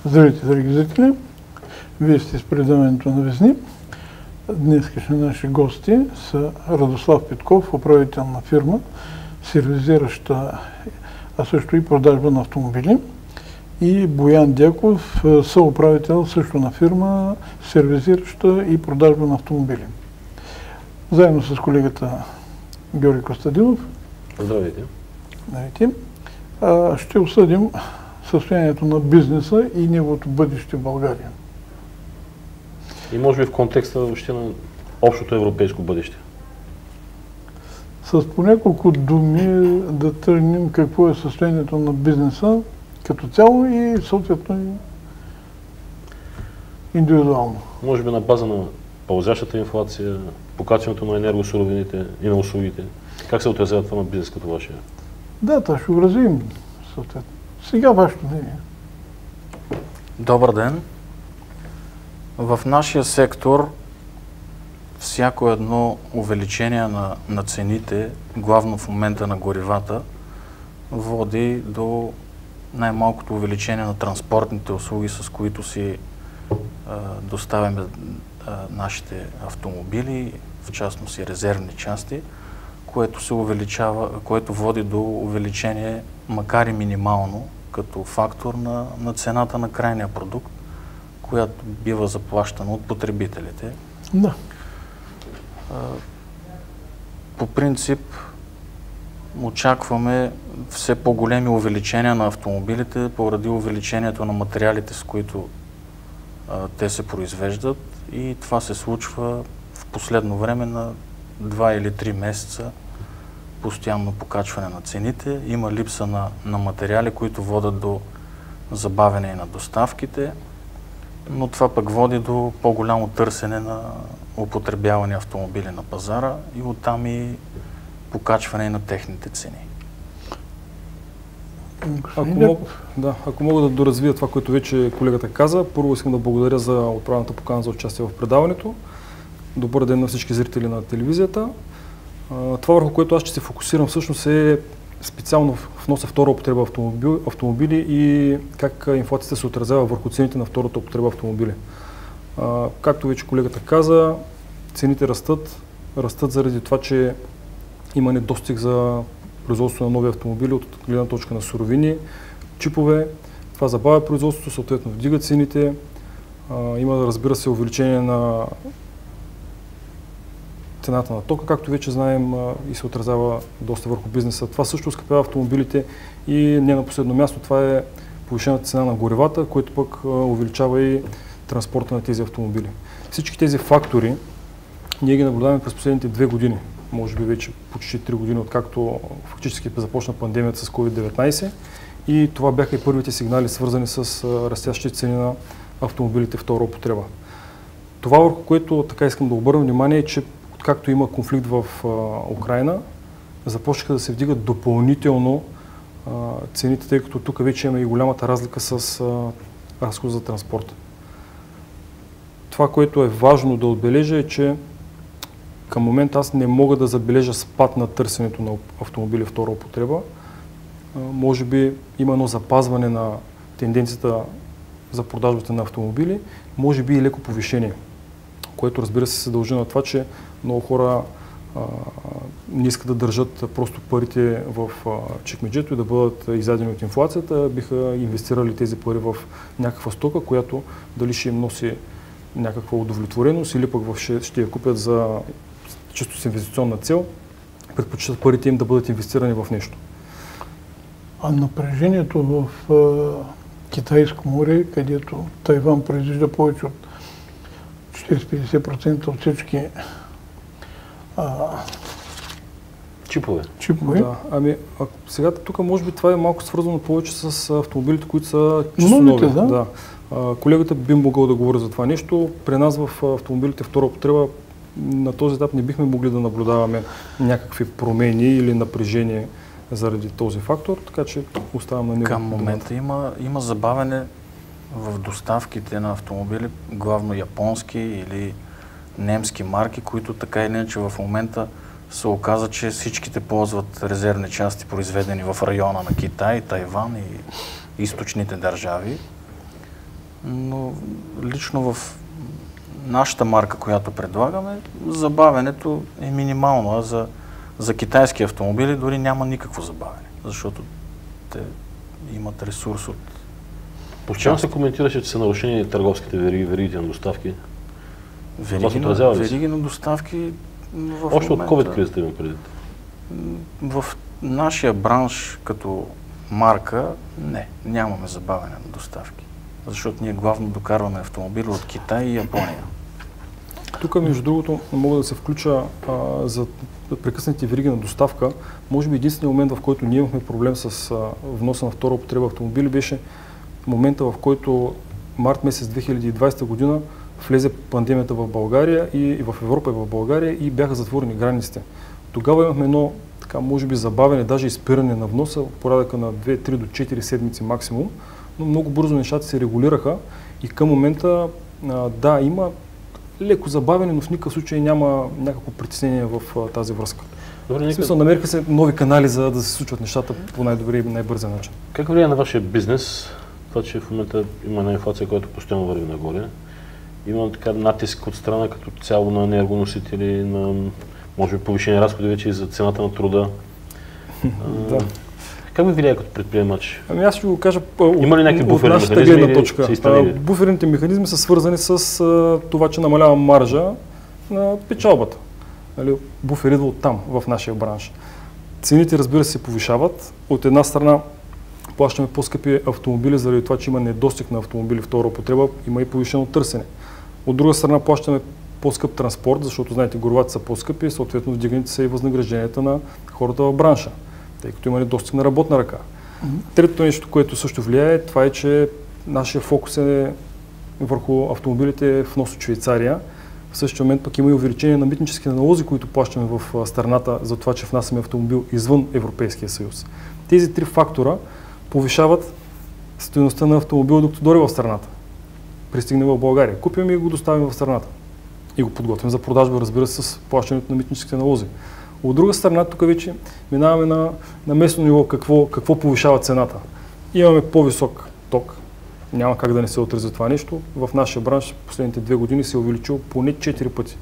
Здравейте, драги зрители! Вие сте с предаването на Везни. Днескашни наши гости са Радослав Петков, управител на фирма, сервизираща, а също и продажба на автомобили, и Боян Дяков, съуправител също на фирма, сервизираща и продажба на автомобили. Заедно с колегата Георги Костадинов. Здравейте! Здравейте! Ще обсъдим състоянието на бизнеса и неговото бъдеще в България. И може би в контекста въобще на общото европейско бъдеще. С по няколко думи да тръгнем какво е състоянието на бизнеса като цяло и съответно и индивидуално. Може би на база на пълзящата инфлация, покачването на енергосуровините и на услугите. Как се отразява това на бизнес като вашия? Да, това ще го развием съответно. Сега вашето мнение. Добър ден! В нашия сектор всяко едно увеличение на цените, главно в момента на горивата, води до най-малкото увеличение на транспортните услуги, с които си доставяме нашите автомобили, в частност и резервни части, което води до увеличение, макар и минимално, като фактор на цената на крайния продукт, която бива заплащана от потребителите. Да. По принцип очакваме все по-големи увеличения на автомобилите поради увеличението на материалите, с които те се произвеждат, и това се случва в последно време на 2 или 3 месеца. Постоянно покачване на цените, има липса на материали, които водят до забавяне на доставките, но това пък води до по-голямо търсене на употребявани автомобили на пазара и оттам и покачване на техните цени. Ако мога да доразвия това, което вече колегата каза, първо искам да благодаря за отправената покана за участие в предаването. Добър ден на всички зрители на телевизията. Това, върху което аз ще се фокусирам, всъщност е специално в вноса втора употреба автомобили и как инфлацията се отразява върху цените на втората употреба автомобили. Както вече колегата каза, цените растат заради това, че има недостиг за производство на нови автомобили от гледна точка на суровини, чипове. Това забавя производството, съответно вдига цените. Има, разбира се, увеличение на цената на тока, както вече знаем, и се отразява доста върху бизнеса. Това също скъпява автомобилите и не на последно място, това е повишената цена на горивата, което пък увеличава и транспорта на тези автомобили. Всички тези фактори ние ги наблюдаваме през последните 2 години, може би вече почти 3 години, откакто фактически започна пандемията с COVID-19, и това бяха и първите сигнали, свързани с растящите цени на автомобилите втора употреба. Това, върху което така искам да обърна внимание, е, че както има конфликт в Украйна, започнаха да се вдигат допълнително цените, тъй като тук вече има и голямата разлика с разход за транспорт. Това, което е важно да отбележа, е, че към момента аз не мога да забележа спад на търсенето на автомобили втора употреба. Може би има едно запазване на тенденцията за продажбата на автомобили, може би и леко повишение, което, разбира се дължи на това, че много хора не искат да държат просто парите в чекмеджето и да бъдат изядени от инфлацията, биха инвестирали тези пари в някаква стока, която дали ще им носи някаква удовлетвореност или пък ще я купят за чисто с инвестиционна цел, предпочитат парите им да бъдат инвестирани в нещо. А напрежението в Китайско море, където Тайван произвежда повече от 40-50% от всички чипове. Да, сега тук може би това е малко свързано повече с автомобилите, които са чисто нови. Да. Колегата би могъл да говори за това нещо. При нас в автомобилите втора употреба на този етап не бихме могли да наблюдаваме някакви промени или напрежение заради този фактор, така че оставам на него. Към момента има забавяне в доставките на автомобили, главно японски или немски марки, които така или иначе в момента се оказа, че всичките ползват резервни части, произведени в района на Китай, Тайван и източните държави. но лично в нашата марка, която предлагаме, забавянето е минимално, а за китайски автомобили дори няма никакво забавяне, защото те имат ресурс от... Постоянно се коментираше, че са нарушени търговските веригите на доставки. Вериги на доставки в още момента, от COVID-кризата имам предвид. В нашия бранш като марка нямаме забавяне на доставки. Защото ние главно докарваме автомобили от Китай и Япония. Тук, между другото, мога да се включа за прекъснати вериги на доставка. Може би единственият момент, в който ние имахме проблем с вноса на втора употреба автомобили, беше момента, в който март месец 2020 година влезе пандемията в България и в Европа и в България и бяха затворени границите. Тогава имахме едно, така, може би забавяне, даже изпиране на вноса, порядъка на 2-3 до 4 седмици максимум, но много бързо нещата се регулираха и към момента, да, има леко забавяне, но в никакъв случай няма някакво притеснение в тази връзка. Добре, в смисъл, намериха се нови канали, за да се случват нещата по най-добрия и най-бързия начин. Как влияе на вашия бизнес това, че в момента има една инфлация, която постоянно върви нагоре? Има така натиск от страна като цяло на енергоносители, на може би повишени разходи вече и за цената на труда. Да. Как ви влияе като предприемач? Ами аз ще го кажа има ли някакви буферни нашата механизми гледна точка. Буферните механизми са свързани с това, че намалява маржа на печалбата. Буфер идва от там, в нашия бранш. Цените, разбира се, повишават. От една страна плащаме по-скъпи автомобили, заради това, че има недостиг на автомобили втора употреба, има и повишено търсене. От друга страна плащаме по-скъп транспорт, защото, знаете, горивата са по-скъпи и съответно вдигнете се и възнагражденията на хората в бранша, тъй като има недостиг на работна ръка. Третото нещо, което също влияе, това е, че нашия фокус е върху автомобилите внос от Швейцария. В същия момент пък има и увеличение на митническите налози, които плащаме в страната за това, че внасяме автомобил извън Европейския съюз. Тези три фактора повишават стойността на автомобила, докато дори в страната. Пристигне в България. Купим и го доставим в страната. И го подготвим за продажба, разбира се, с плащането на митническите налози. От друга страна, тук вече минаваме на местно ниво какво повишава цената. Имаме по-висок ток. Няма как да не се отрази това нещо. В нашия бранш последните 2 години се е увеличил поне 4 пъти.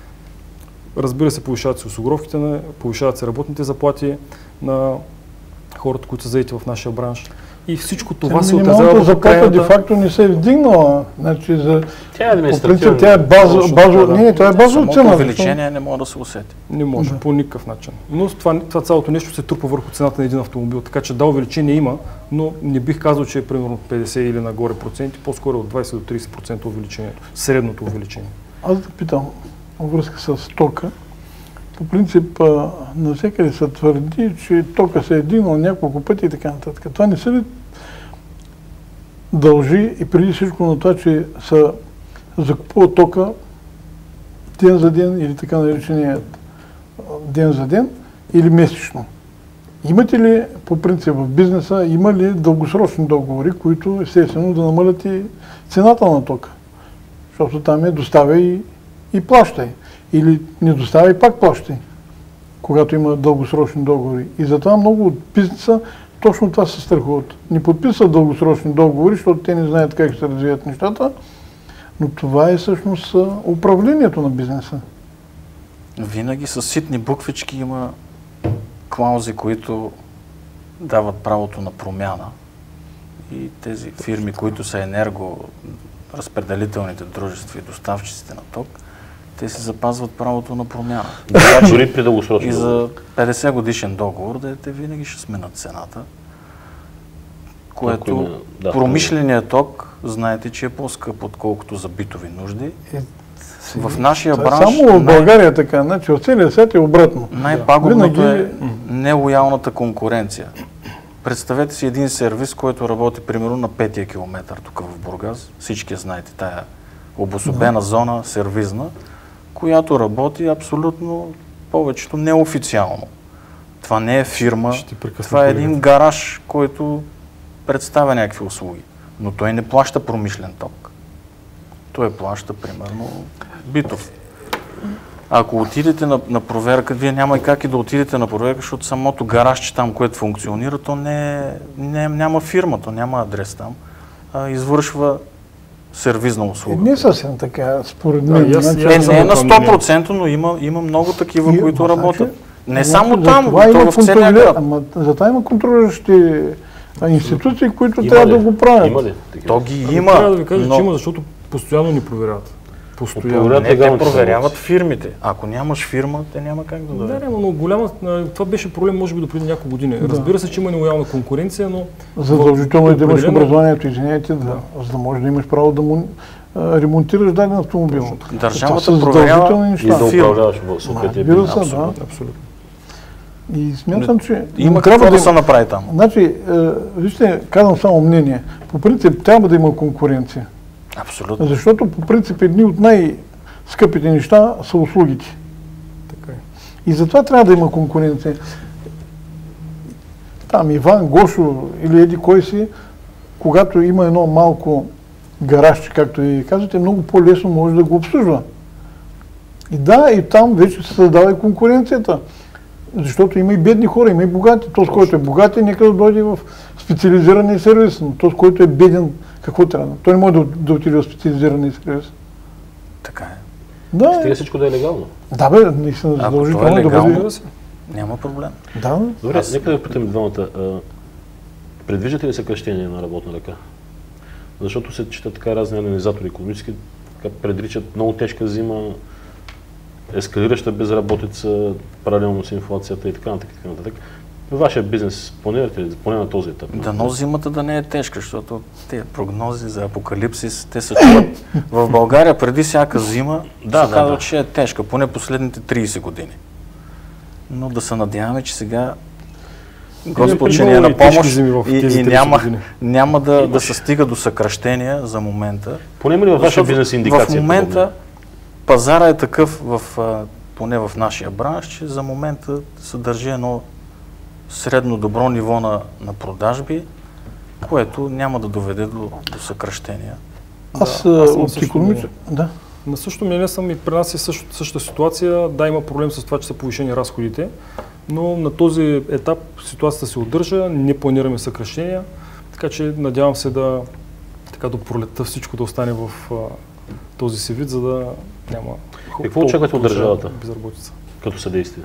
Разбира се, повишават се осигуровките, повишават се работните заплати на хората, които са заети в нашия бранш. И всичко това се отразява в заплата де-факто не се е вдигнала. Значи тя е административна. По принцип, тя е базова. Не, това е базова цена. Увеличение не може да се усети. Не може, по никакъв начин. Но това цялото нещо се трупа върху цената на един автомобил. Така че да, увеличение има, но не бих казал, че е примерно 50 или нагоре проценти, по-скоро от 20 до 30% увеличението. Средното увеличение. Аз да питам във връзка с тока. По принцип, навсякъде се твърди, че тока се е дигнал няколко пъти и така нататък. Това не се ли дължи и преди всичко на това, че се закупува тока ден за ден или така наречения ден за ден или месечно? Имате ли по принцип в бизнеса, има ли дългосрочни договори, които естествено да намалят и цената на тока? Защото там е доставя и плащай. Или не доставя и пак плащай, когато има дългосрочни договори. И затова много от бизнеса точно това се страхуват. Не подписват дългосрочни договори, защото те не знаят как ще се развият нещата, но това е всъщност управлението на бизнеса. Винаги с ситни буквички има клаузи, които дават правото на промяна. И тези фирми, които са енергоразпределителните дружества и доставчиците на ток, те си запазват правото на промяна. Дори при дългосрочни и за 50 годишен договор, те винаги ще сменят цената, което промишленият ток, знаете, че е по-скъп, отколкото за битови нужди. В нашия бранш... Само в България така, значи в целия свят е обратно. Най-пагубното е нелоялната конкуренция. Представете си един сервис, който работи примерно на 5-я километър тук в Бургас. Всички знаете, тая обособена зона, сервизна, която работи абсолютно повечето неофициално. Това не е фирма, това е един гараж, който представя някакви услуги. Но той не плаща промишлен ток. Той плаща, примерно, битов. Ако отидете на проверка, вие няма и как и да отидете на проверка, защото самото гаражче там, което функционира, то няма фирма, то няма адрес там. Извършва сервизна услуга. Не съвсем така, според Да, мен. и аз- Значи, и аз Не е на съм на 100%, но има много такива, които работят. Не само значи, там, затова има то в целия град. Затова има контролиращи институции, които Има трябва ли? да го правят. Има ли? такива? То ги Ами, има, трябва да ви кажа, но че има, защото постоянно ни проверяват. Постоянно. Проверяват не, те легалните проверяват търговци. фирмите. Ако нямаш фирма, те няма как да Да, дадат. но голяма, това беше проблем може би до преди няколко години. Разбира се, че има нелоялна конкуренция, но Задължително е да имаш определено- образованието, извинете, за да можеш да имаш право да му ремонтираш даден автомобил. Държавата Това са проверява задължителни И неща. да фирма. управляваш в съответния Разбира бизнес. се, да. абсолютно. И смятам, че Има трябва какво да има- се направи там. Значи, вижте, казвам само мнение. По принцип трябва да има конкуренция. Абсолютно. Защото по принцип едни от най-скъпите неща са услугите. Така е. И затова трябва да има конкуренция. Там Иван, Гошо или еди кой си, когато има едно малко гаражче, както ви казвате, много по-лесно може да го обслужва. И да, и там вече се създава и конкуренцията. Защото има и бедни хора, има и богати. Този, който е богат, нека да дойде в специализирания сервис. Но този, който е беден, какво трябва? Той не може да отиде в специализирания сервис. Така е. Да, Стига всичко да е легално. да бе, наистина Ако задължително това е да легално, бъде. Няма проблем. Да, Добре, нека да питам двамата. Предвиждате ли съкращение на работна ръка? Защото се четат така разни анализатори икономически, така предричат много тежка зима, ескалираща безработица, паралелно с инфлацията и така нататък. Така нататък. Вашия бизнес планирате ли поне на този етап? Дано зимата да не е тежка, защото тези прогнози за апокалипсис, те се чуват. В България преди всяка зима Да, се казва, да. че е тежка, поне последните 30 години. Но да се надяваме, че сега Господ ще ни е Много на и тежки помощ зими в тези и 30 години. няма да се стига до съкращения за момента. Поне има ли във вашия Защото бизнес индикация? В момента пазара е такъв, поне в нашия бранш, че за момента се държи едно средно добро ниво на продажби, което няма да доведе до съкращения. аз съм на от същото икономически... мнение. Да. На същото мнение съм и при нас е същата ситуация. Да, има проблем с това, че са повишени разходите, но на този етап ситуацията се удържа, не планираме съкращения, така че надявам се да до пролетта всичко да остане в този си вид, за да няма Какво очаквате от държавата? безработица. Като съдействие?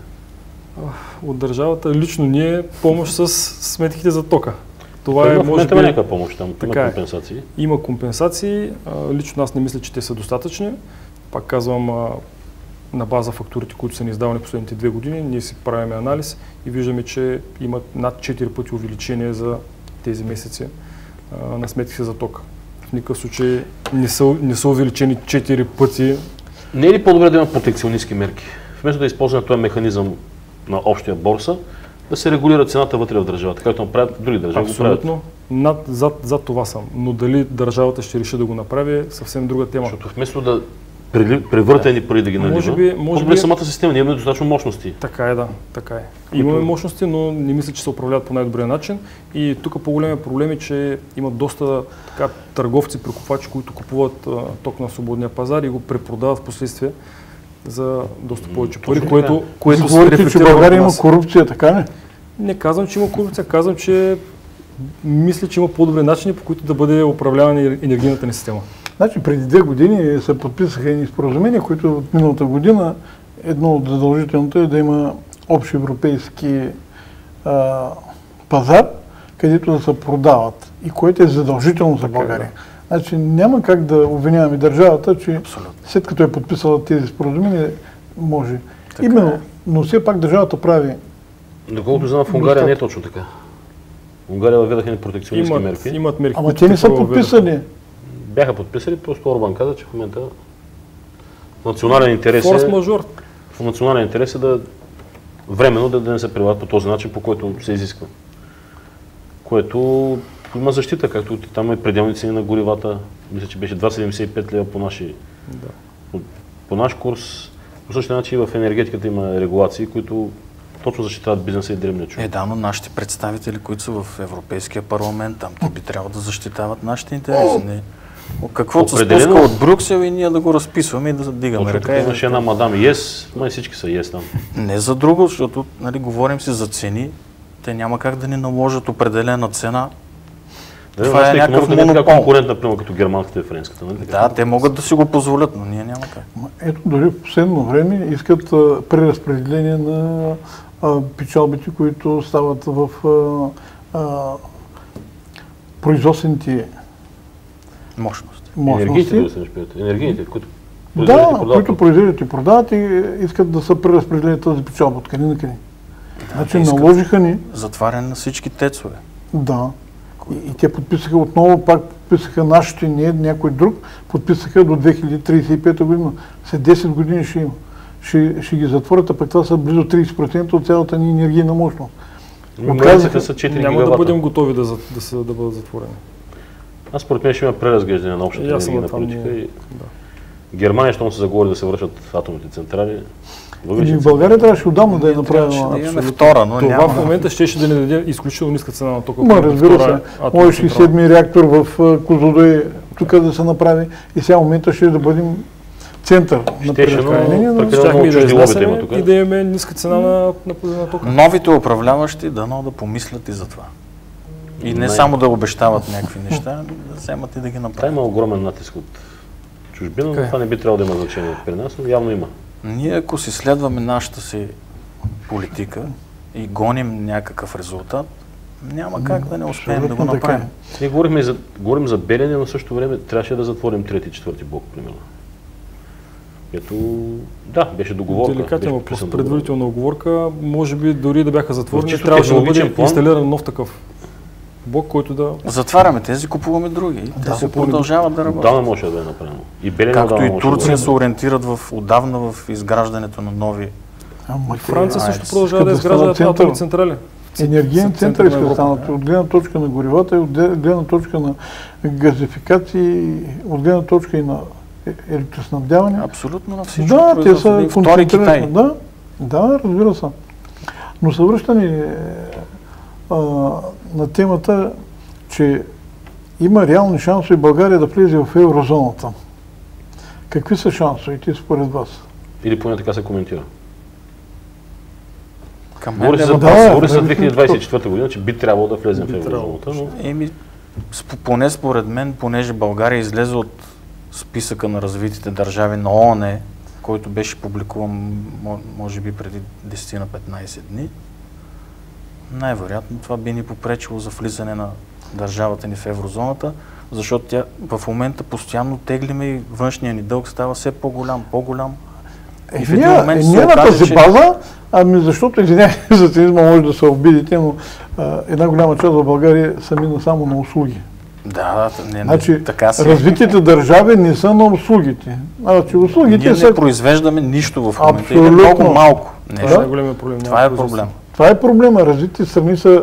От държавата лично ние помощ с сметките за тока. Това е, в може момента би, има някаква помощ там, има така е. компенсации. Има компенсации. Лично аз не мисля, че те са достатъчни. Пак казвам, на база фактурите, които са ни издавани последните 2 години, ние си правим анализ и виждаме, че имат над 4 пъти увеличение за тези месеци на сметките за тока. В никакъв случай не са увеличени 4 пъти. Не е ли по-добре да има протекционистки мерки? Вместо да използваме този механизъм на общия борса, да се регулира цената вътре в държавата, както направят други държави. Абсолютно. Зад това съм. Но дали държавата ще реши да го направи е съвсем друга тема. Защото вместо да превърта ни пари да ги налива, по-добре самата система, ние имаме достатъчно мощности. Така е, да. Така е. Имаме мощности, но не мисля, че се управляват по най-добрия начин. И тук по-големия проблем е, че има доста търговци, прекупвачи, които купуват ток на свободния пазар и го препродават в последствие за доста повече пари, което се Говорите, че в рефлектира България върху има нас. корупция, така ли? Не казвам, че има корупция, казвам, че мисля, че има по-добри начини, по които да бъде управлявана енергийната ни система. Значи преди 2 години се подписаха едни споразумения, които от миналата година едно от задължителното е да има общ европейски пазар, където да се продават и което е задължително за България. Значи няма как да обвиняваме държавата, че след като е подписала тези споразумения, може. Именно, но все пак държавата прави. Доколкото знам, в Унгария не е точно така. В Унгария въведаха ни протекционистки мерки. Имат мерки. Ама те не са подписали. Бяха подписали, просто Орбан каза, че в момента национален интерес Форс-мажор. в национален интерес е да временно да не се прилагат по този начин, по който се изисква. Което има защита, както там е пределни цени на горивата. Мисля, че беше 2,75 лева по наш курс. По същия начин и в енергетиката има регулации, които точно защитават бизнеса и дребния човек. Да, но нашите представители, които са в Европейския парламент, там те би трябвало да защитават нашите интереси. Каквото се спуска от Брюксел и ние да го разписваме и да дигаме ръка. Имаше една мадам ЕС, май всички са ЕС там. Не за друго, защото говорим си за цени, те няма как да ни наложат определена цена. Това е някакъв монопол. Конкурент, например, като германската и френската. Да, те могат да си го позволят, но ние няма как. Ето, дори в последно време искат преразпределение на печалбите, които стават в производствените Мощности. Енергийните, които които произвеждат и продават и искат да се преразпределят тази печалба от къде на къде. Значи наложиха ни... Затваряне на всички тецове. Да. И те подписаха отново, пак подписаха нашите, не някой друг, подписаха до 2035 година. След 10 години ще има. Ще ги затворят, а пък това са близо 30% от цялата ни енергийна мощност. Оказаха са 4 гигавата. Няма да бъдем готови да бъдат затворени. Аз според мен ще има преразглеждане на общата енергийна политика. Германия, щом се заговори да се връщат атомните централи. В България трябваше отдавна да я направим. Втора, но това в момента ще да ни даде изключително ниска цена на тока. Разбира се, може и 7-ми реактор в Козлодуй тук да се направи и сега в момента ще да бъдем център на преразпределение, но щяхме да изнесем и да имаме ниска цена на тока. Новите управляващи дано да помислят и за това. И не само да обещават някакви неща, да вземат и да ги направят. Това има огромен натиск от чужбина, но това не би трябвало да има значение при нас, но явно има. Ние ако си следваме нашата си политика и гоним някакъв резултат, няма как да не успеем да го направим. Ние говорим за Белене, но в същото време трябваше да затворим 3-ти и 4-ти блок, примерно. Ето, да, беше договорка. Деликатен въпрос, предварителна оговорка, може би дори да бяха затворени, трябваше да бъде инсталиран нов такъв блок, който да... Затваряме тези, купуваме други. И те се продължават да работят. Отдавна може да е направено. И Белене както и Турция се ориентират отдавна в изграждането на нови... Франция също продължава да изграждат атомни централи. Енергиен център иска станат от гледна точка на горивата, и от гледна точка на газификации, от гледна точка и на електроснабдяване. Абсолютно на всичко. Да, те са втори Китай. Да, разбира се. Но се връщаме на темата, че има реални шансове България да влезе в еврозоната. Какви са шансовете според вас? Или поне така се коментира. Говори се за 2024 година, че би трябвало да влезем в еврозоната. Поне според мен, понеже България излезе от списъка на развитите държави на ООН, който беше публикуван може би преди 10 на 15 дни, най-вероятно това би ни попречило за влизане на държавата ни в еврозоната, защото тя в момента постоянно теглиме и външния ни дълг става все по-голям. И в един момент не на тази база, защото, извинявайте за цинизма, може да се обидите, но една голяма част в България са мина само на услуги. Да, значи, така си. Развитите държави не са на услугите. Ние не произвеждаме нищо в момента. Или много малко. Това е проблем. Това е проблема. Развитите страни са...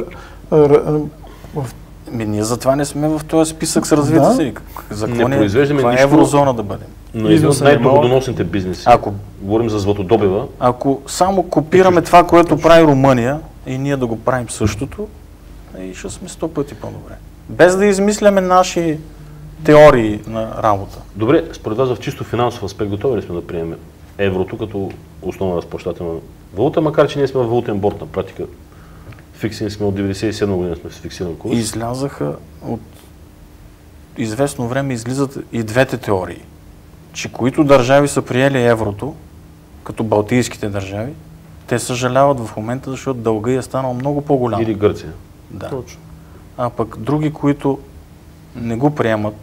Ние затова не сме в този списък с развитите страни. Това е еврозона да бъдем. Но един от най-доходоносните бизнеси. Говорим за златодобива. Ако само копираме това, което прави Румъния и ние да го правим същото, и ще сме 100 пъти по-добре. Без да измисляме наши теории на работа. Добре, според вас в чисто финансов аспект готови ли сме да приемем еврото като основна разплащателна валута, макар че ние сме в валутен борд на практика. Фиксирани сме от 1997 година сме с фиксиран курс. Излязаха от известно време излизат и двете теории, че които държави са приели еврото, като балтийските държави, те съжаляват в момента, защото дълга е станал много по-голям. Или Гърция. Да. Точно. А пък други, които не го приемат,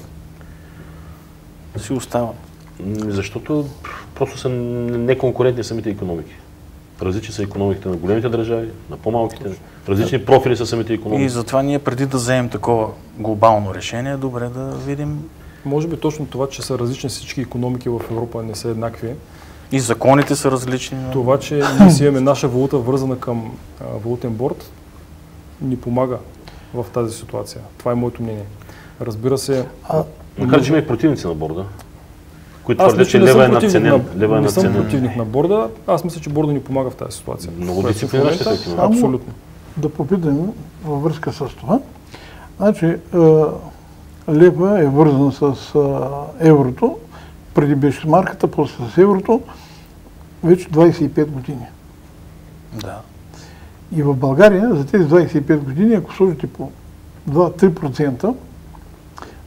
си остават. Защото просто са неконкурентни самите икономики. Различни са икономиките на големите държави, на по-малките. Различни профили са самите икономики. И затова ние преди да вземем такова глобално решение, добре да видим... Може би точно това, че са различни всички икономики в Европа, не са еднакви. И законите са различни. Това, че ние си имаме наша валута вързана към валутен борд, ни помага в тази ситуация. Това е моето мнение. Разбира се... Макар, че има и противници на борда, които твърдят, че лева е надценен. Не съм противник на борда. Аз мисля, че борда ни помага в тази ситуация. Много дисциплиниращи ефекти. Абсолютно. Да попитам във връзка с това. Значи, лева е вързан с еврото, преди беше с марката, после с еврото, вече 25 години. Да. И в България за тези 25 години, ако сложите по 2-3%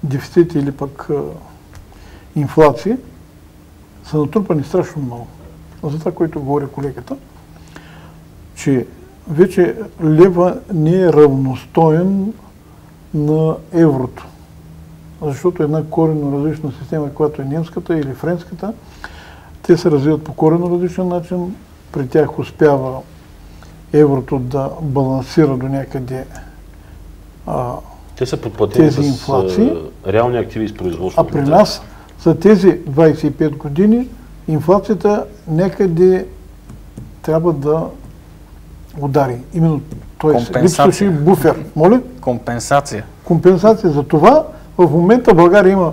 дефицити или пък инфлации, са натрупани страшно много. За това, което говори колегата, че вече лева не е равностоен на еврото. Защото една коренно различна система, която е немската или френската, те се развиват по коренно различен начин. При тях успява еврото да балансира до някъде те са подплатени тези инфлации, реални активи с производство. а при нас за тези 25 години инфлацията някъде трябва да удари. Именно той липсваше буфер. Моля? Компенсация. Компенсация. За това в момента България има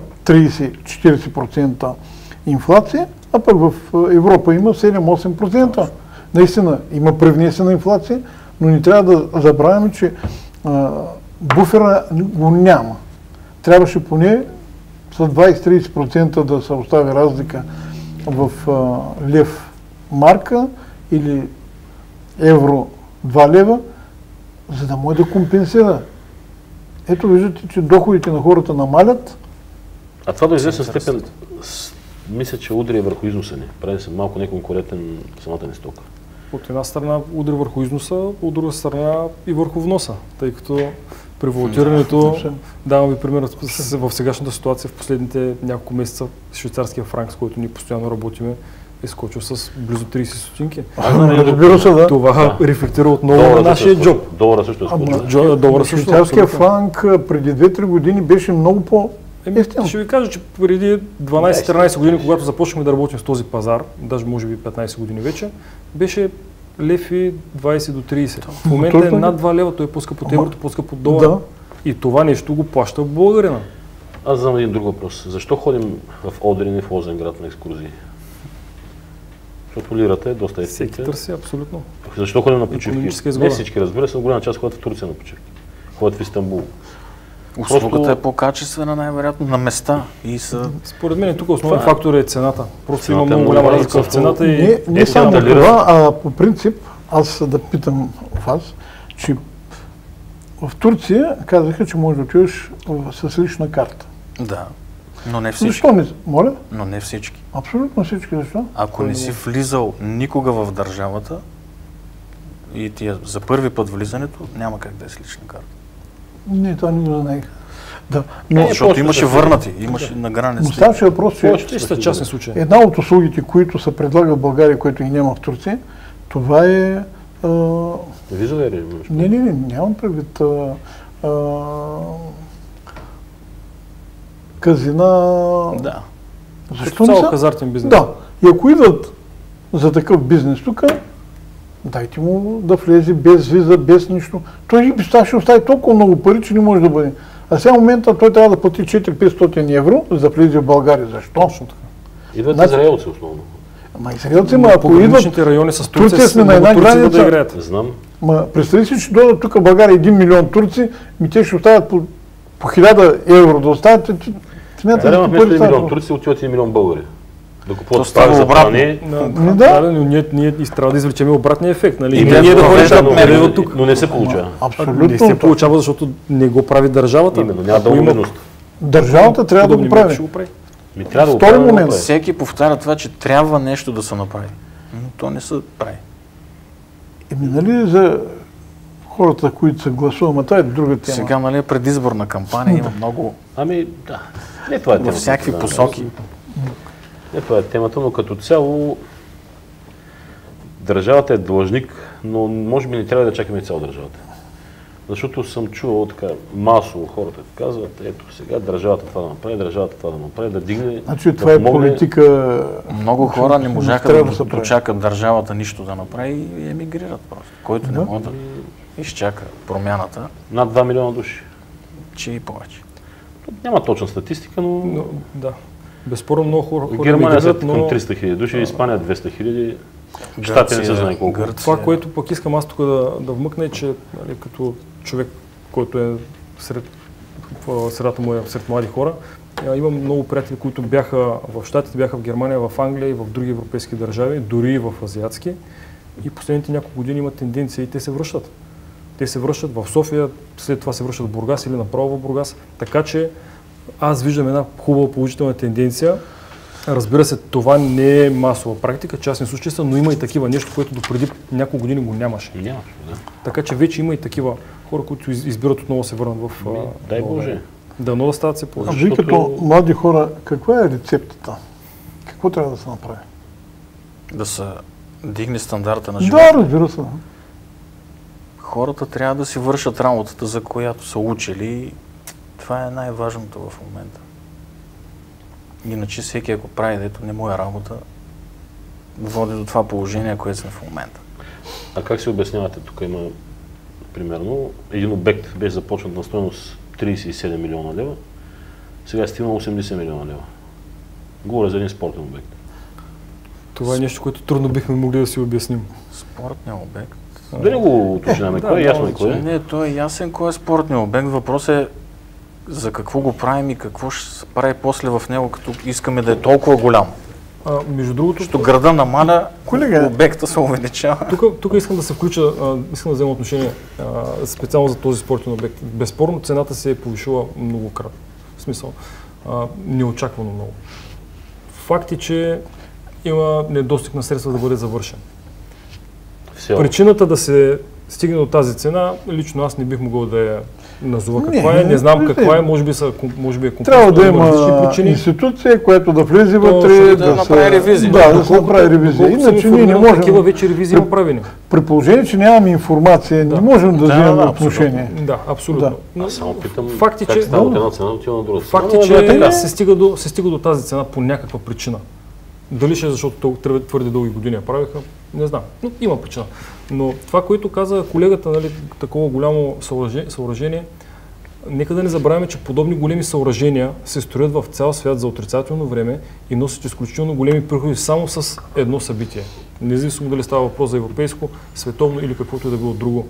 30-40% инфлация, а пък в Европа има 7-8%. Наистина има привнесена инфлация, но не трябва да забравяме, че буфера го няма. Трябваше поне с 20-30% да се остави разлика в лев марка или евро 2 лева, за да може да компенсира. Ето виждате, че доходите на хората намалят. А това до известна степен мисля, че удари върху износа ни. Прави се малко неконкурентен самата ни стока. От една страна удари върху износа, от друга страна и върху вноса, тъй като при валутирането, давам ви пример в сегашната ситуация, в последните няколко месеца швейцарския франк, с който ние постоянно работиме, е скочил с близо 30 стотинки. Разбира се, да. Това рефлектира отново на нашия джоб. Долара също е скочил. Швейцарския франк преди 2-3 години беше много по-ефтин. Ще ви кажа, че преди 12-13 години, когато започнахме да работим с този пазар, даже може би 15 години вече, беше лев и 20 до 30. В момента е над 2 лева, той е по-скъп от еврото, по-скъп от долара. Да. И това нещо го плаща българина. Аз знам един друг въпрос. Защо ходим в Одрин и в Лозенград на екскурзии? Защото лирата е доста ефтина. Всеки търси, абсолютно. Защо ходим на почивки? Не всички, разбира се, но голяма част ходят в Турция на почивки. Ходят в Истанбул. Услугата е по-качествена най-вероятно на места. Според мен тук основен фактор е цената. Просто има много голяма разлика в цената. Не само това, а по принцип, аз да питам вас, че в Турция казаха, че може да отидеш с лична карта. Да, но не всички. Защо не? Моля? Но не всички. Абсолютно всички. Защо? Ако не си влизал никога в държавата и ти е за първи път влизането, няма как да е с лична карта. Не, това не го знаех. Да, но защото имаше върнати, имаше на границата. Но ставаше въпрос, че са частни случаи. Една от услугите, които се предлага в България, което и няма в Турция, това е... Виза ли е? Не, нямам предвид. Казина... Да. Защо цяло хазартен бизнес. Да. И ако идват за такъв бизнес тук, дайте му да влезе без виза, без нищо. Той ще остави толкова много пари, че не може да бъде. А сега в момента той трябва да плати 400-500 евро, за да влезе в България. Защо? Точно така. Идват израелци основно. Ама израелци, ако идват... райони с Турция сме на една граница. Знам. Представи си, че дойдат тук в България 1 милион турци, те ще оставят по 1000 евро да оставят. Вместо 1 милион турци отиват 1 милион българи. Да купуват става за пране. Да, но ние трябва да извлечем обратния ефект. Нали? Ние да ходим от тук. Но не се получава. Абсолютно. Не се получава, защото не го прави държавата. Именно, няма дълговидност. Държавата трябва да го прави. Втори момент. Всеки повтаря това, че трябва нещо да се направи. Но то не се прави. Нали за хората, които се гласуват, а това е друга тема. Сега, нали, е предизборна кампания, има много... Ами, да. Не това е темата. Във всякакви посоки. Не това е темата, но като цяло държавата е длъжник, но може би не трябва да чакаме цяло държавата. Защото съм чувал така масово хората казват, ето сега държавата това да направи, държавата това да направи, да дигне. Значи това е политика. Много хора не можаха да дочакат държавата нищо да направи и емигрират просто. Който не може да изчака промяната. Над 2 милиона души. Че и повече. Няма точна статистика, но... Да. Безспорно много хора Германия са към 300 хиляди души, Испания 200 хиляди. Щатите не се знае колко. Това, което пък искам аз тук да вмъкна е, че нали, като човек, който е средата му е сред млади хора, имам много приятели, които бяха в Щатите, бяха в Германия, в Англия и в други европейски държави, дори и в азиатски. И последните няколко години имат тенденция и те се връщат. Те се връщат в София, след това се връщат в Бургас или направо в Бургас. Така че аз виждам една хубава положителна тенденция. Разбира се, това не е масова практика, частни случаи са, но има и такива нещо, което допреди няколко години го нямаше. Нямаше, да. Така че вече има и такива хора, които избират отново се върнат в... Дай Боже. Дано да стават се А повече. вие като млади хора, каква е рецептата? Какво трябва да се направи? Да се дигне стандарта на живота. Да, разбира се. Хората трябва да си вършат работата, за която са учили. Това е най-важното в момента. Иначе всеки, ако прави, дето не му е работа, води до това положение, което сме в момента. А как си обяснявате? Тук има, примерно, един обект беше започнат на стойност 37 милиона лева, сега стигна 80 милиона лева. Говоря за един спортен обект. Това е нещо, което трудно бихме могли да си обясним. Спортният обект? Да не го уточняваме, кой е ясно и кой е. Не, то е ясен кой е спортният обект. Въпрос е за какво го правим и какво ще се прави после в него, като искаме да е толкова голям. Между другото, Защото града намаля, Колега, обекта се увеличава. тук искам да се включа, искам да взема отношение специално за този спортен обект. Безспорно цената се е повишила многократно. В смисъл, неочаквано много. Факт е, че има недостиг на средства да бъде завършен. Причината да се стигне до тази цена, лично аз не бих могъл да я назова каква е, не знам каква е, може би е комплексно. Трябва да има институция, която да влезе вътре, да направи ревизия. Да, да се направи ревизия. Иначе ние не можем. Такива вече ревизии има правени. При положение, че нямаме информация, не можем да вземем отношение. Да, абсолютно. Аз само питам Факт е, как че става от една цена, отива на друга. Факт е, че се стига до тази цена по някаква причина. Дали ще е защото твърде дълги години я правиха, не знам, но има причина. Но това, което каза колегата, нали, такова голямо съоръжение, нека да не забравяме, че подобни големи съоръжения се строят в цял свят за отрицателно време и носят изключително големи приходи само с едно събитие. Независимо дали става въпрос за европейско, световно или каквото и да било друго,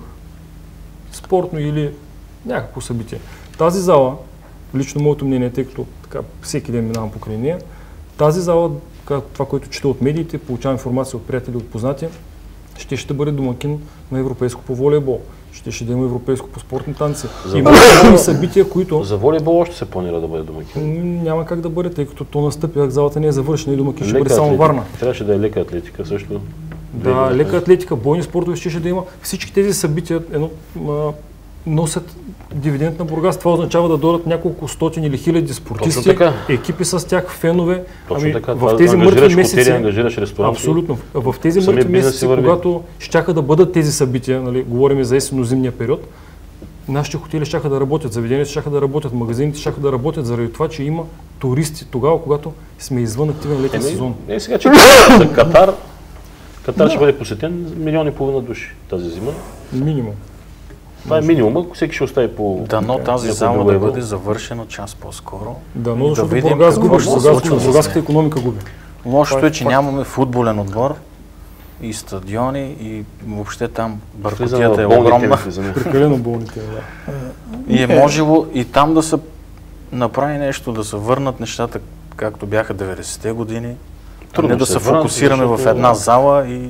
спортно или някакво събитие. Тази зала, лично моето мнение, тъй като така, всеки ден минавам покрай нея, тази зала, това, което чета от медиите, получавам информация от приятели, от познати, ще бъде домакин на европейско по волейбол. Ще да има европейско по спортни танци. Има събития, които... За волейбол още се планира да бъде домакин. Няма как да бъде, тъй като то настъпи, залата не е завършена и домакин ще бъде само Варна. Трябваше да е лека атлетика също. Да, лека атлетика, бойни спортове ще да има. Всички тези събития носят дивиденд на Бургас. Това означава да дойдат няколко стотин или хиляди спортисти, екипи с тях, фенове. Точно така. В тези мъртви месеци, ангажираш ресторанти. Абсолютно. В тези мъртви месеци, когато щяха да бъдат тези събития, нали, говорим за есенно-зимния период, нашите хотели щяха да работят, заведенията щяха да работят, магазините щяха да работят заради това, че има туристи тогава, когато сме извън активен летен сезон. Сега, че за Катар ще бъде посетен 1,5 милиона души тази зима. Минимум. Това е минимум, всеки ще остави по... Дано тази зала да бъде завършена час по-скоро. Дано, защото Бургас губи, бургаската икономика губи. Лошото е, че нямаме футболен отбор и стадиони и въобще там бъркотията е огромна. Прекалено болните, да. И е можело и там да се направи нещо, да се върнат нещата, както бяха 90-те години. Не да се фокусираме в една зала и...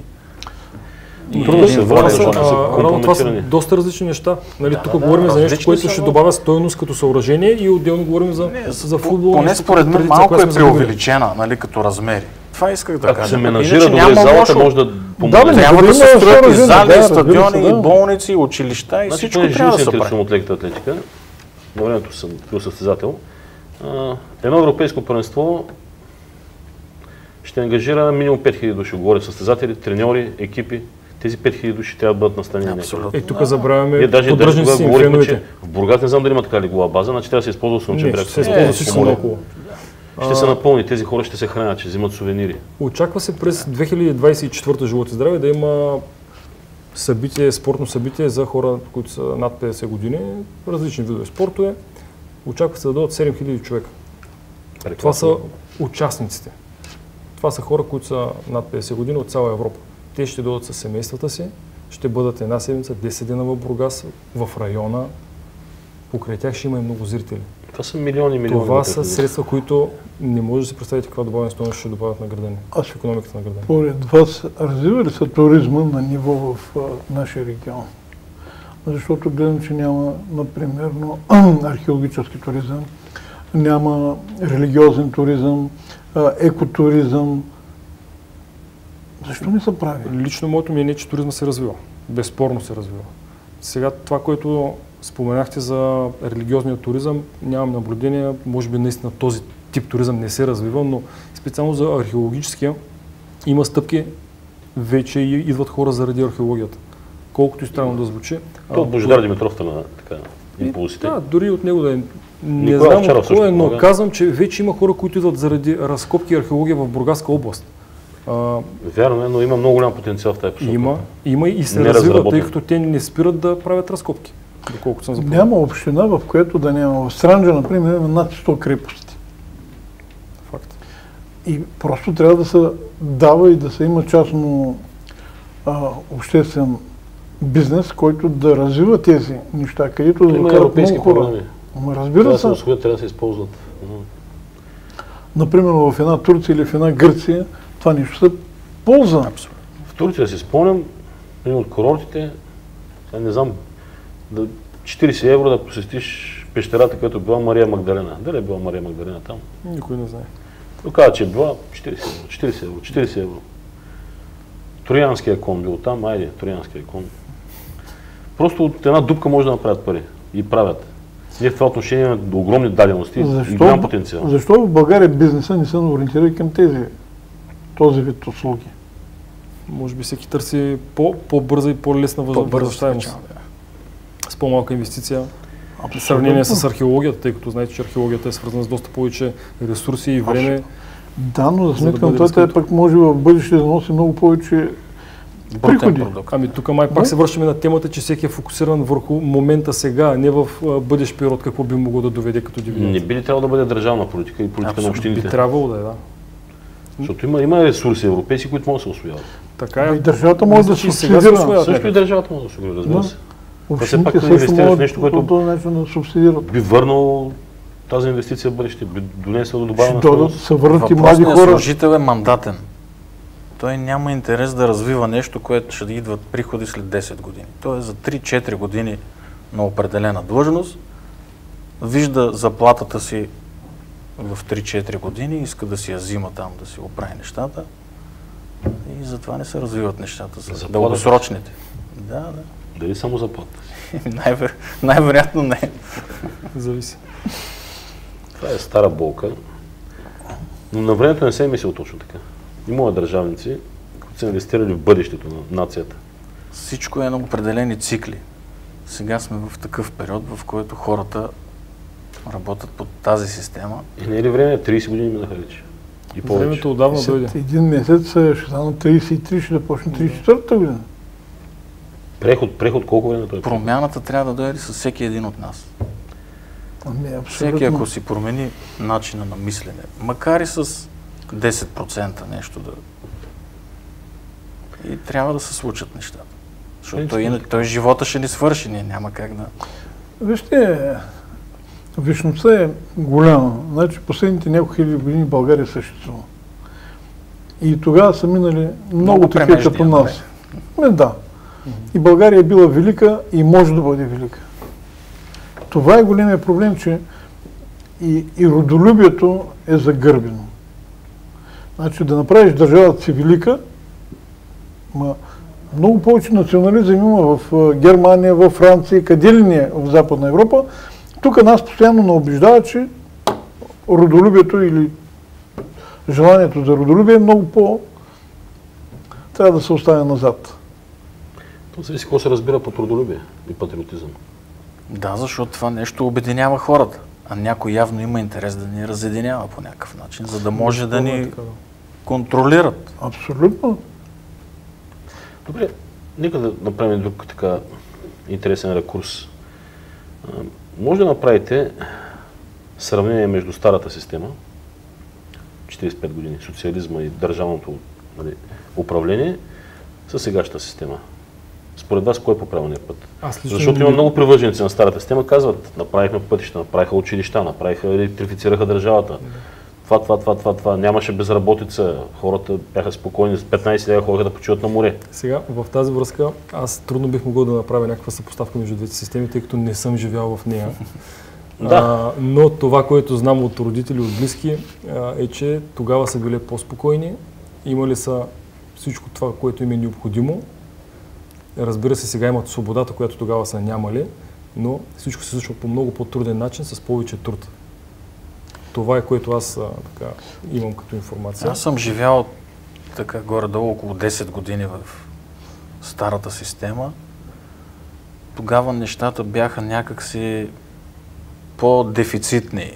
Това са доста различни неща. Нали, тук говорим за нещо, което ще добавя стойност като съоръжение и отделно говорим за футбол. Поне според мен малко е преувеличена, нали, като размери. Това исках да кажа. Ако се менажира добре залата, може да помогне. Трябва да се строят и зали, и стадиони, и болници, и училища, и всичко трябва да се прави. От леката атлетика. На времето съм бил състезател. Едно европейско първенство ще ангажира минимум 5000 души. Говоря състезатели, треньори, екипи. Тези 5000 души трябва да бъдат настанени. Абсолютно. Тук забравяме поддръжници им феновете. В Бургас не знам дали има така легова база, значи трябва да се използва Слънчев бряг. Ще се използва всичко наоколо. Ще се напълни, тези хора ще се хранят, ще взимат сувенири. Очаква се през 2024 живот и здраве да има спортно събитие за хора, които са над 50 години, различни видове спортове. Очаква се да дойдат 7000 човека. Това са участниците. Това са хора, които са над 50 години от цяла Европа. Те ще дойдат със семействата си, ще бъдат една седмица, 10 дена в Бургас, в района. Покрай тях ще има и много зрители. Това са милиони. Това са средства, които не може да си представите каква добавена стойност ще добавят на града ни, в икономиката на града ни. Поред вас, развива ли се туризма на ниво в нашия регион? Защото гледам, че няма, например, археологически туризъм, няма религиозен туризъм, екотуризъм. Защо не се прави? Лично моето мнение е, че туризма се развива. Безспорно се развива. Сега това, което споменахте за религиозния туризъм, нямам наблюдение, може би наистина този тип туризъм не се развива, но специално за археологическия има стъпки, вече идват хора заради археологията. Колкото и странно да звучи. То от Божидар Димитров на така импулсите. Да, дори от него да е. Не знам от кой е, но казвам, че вече има хора, които идват заради разкопки и археология в Бургаска област. Вярно е, но има много голям потенциал в тази посока. Има и се развива, тъй като те не спират да правят разкопки. Доколкото съм запомнил. Няма община, в която да няма. В Странджа, например, има над 100 крепости. Факт. И просто трябва да се дава и да се има частно обществен бизнес, който да развива тези неща, където да докарат много хора. Разбира се. Трябва да се използват. Например, в една Турция или в една Гърция, това нещо се ползва. Абсолютно. В Турция си спомням, един от курортите, не знам, 40 евро да посетиш пещерата, която била Мария Магдалена. Дали е била Мария Магдалена там? Никой не знае. Доказва, че е била 40 евро. Троянския кон бил там, Троянския кон. Просто от една дупка може да направят пари. И правят. Ние в това отношение имаме огромни дадености и голям потенциал. Защо в България бизнеса не се ориентира към този вид услуги? Може би всеки търси по-бърза и по-лесна възвръщаемост. С по-малка инвестиция. В сравнение с археологията, тъй като знаете, че археологията е свързана с доста повече ресурси и време. Да, но за сметка на това пък може в бъдеще да носи много повече приходи. Ами тук май пак се връщаме на темата, че всеки е фокусиран върху момента сега, а не в бъдещ период, какво би могло да доведе като дивиденд. Не би ли трябвало да бъде държавна политика и политика на общините? Би трябвало да е, да. Защото има ресурси европейски, които могат да се усвояват. Така е. И държавата може да се субсидира. Също и държавата може да се усвоява, разбира се. Общините също могат по този начин да субсидират. Би върнал тази инвестиция в бъдеще, би донесла до добавена стойност. Се върнат и млади хора. Служител е мандатен. Той няма интерес да развива нещо, което ще идват приходи след 10 години. Той е за 3-4 години на определена длъжност, вижда заплатата си в 3-4 години, иска да си я взима там, да си оправи нещата и затова не се развиват нещата за дългосрочните. Да. Дали само заплата? Най-вероятно не. Зависи. Това е стара болка, но на времето не се е мислил точно така. Има държавници, които са инвестирали в бъдещето на нацията. Всичко е на определени цикли. Сега сме в такъв период, в който хората работят по тази система. И не е ли време? 30 години минаха вече. И повече. Времето отдавна дойде. Един месец ще стана 33, ще започне 34-та година. Преход колко време той? Промяната трябва да дойде с всеки един от нас. Всеки, ако си промени начина на мислене, макар и с 10% нещо да... И трябва да се случат нещата. Защото той живота ще ни свърши, ние няма как да... Вижте, вечността е голяма. Значи последните няколко хиляди години България съществува. И тогава са минали много такива като нас. Да. И България е била велика и може да бъде велика. Това е големия проблем, че и родолюбието е загърбено. Значи да направиш държавата си велика, много повече национализъм има в Германия, в Франция, къде ли не е в Западна Европа. Тук нас постоянно не убеждава, че родолюбието или желанието за родолюбие е много трябва да се оставя назад. То зависи какво се разбира под родолюбие и патриотизъм. Да, защото това нещо обединява хората, а някой явно има интерес да ни разединява по някакъв начин, за да може да ни контролират. Абсолютно. Добре, нека да направим друг така интересен рекурс. Може да направите сравнение между старата система, 45 години, социализма и държавното управление, с сегашната система. Според вас, кой е по-правилният път? Защото има много привърженици на старата система, казват, направихме пътища, направиха училища, направиха, електрифицираха държавата. Това. Нямаше безработица, хората бяха спокойни, с 15 лева ходиха да почиват на море. Сега, в тази връзка, аз трудно бих могъл да направя някаква съпоставка между двете системи, тъй като не съм живял в нея. Да. Но това, което знам от родители, от близки, е, че тогава са били по-спокойни, имали са всичко това, което им е необходимо. Разбира се, сега имат свободата, която тогава са нямали, но всичко се случва по много по-труден начин, с повече труд. Това е, което аз така имам като информация. Аз съм живял така горе-долу около 10 години в старата система. Тогава нещата бяха някакси по-дефицитни,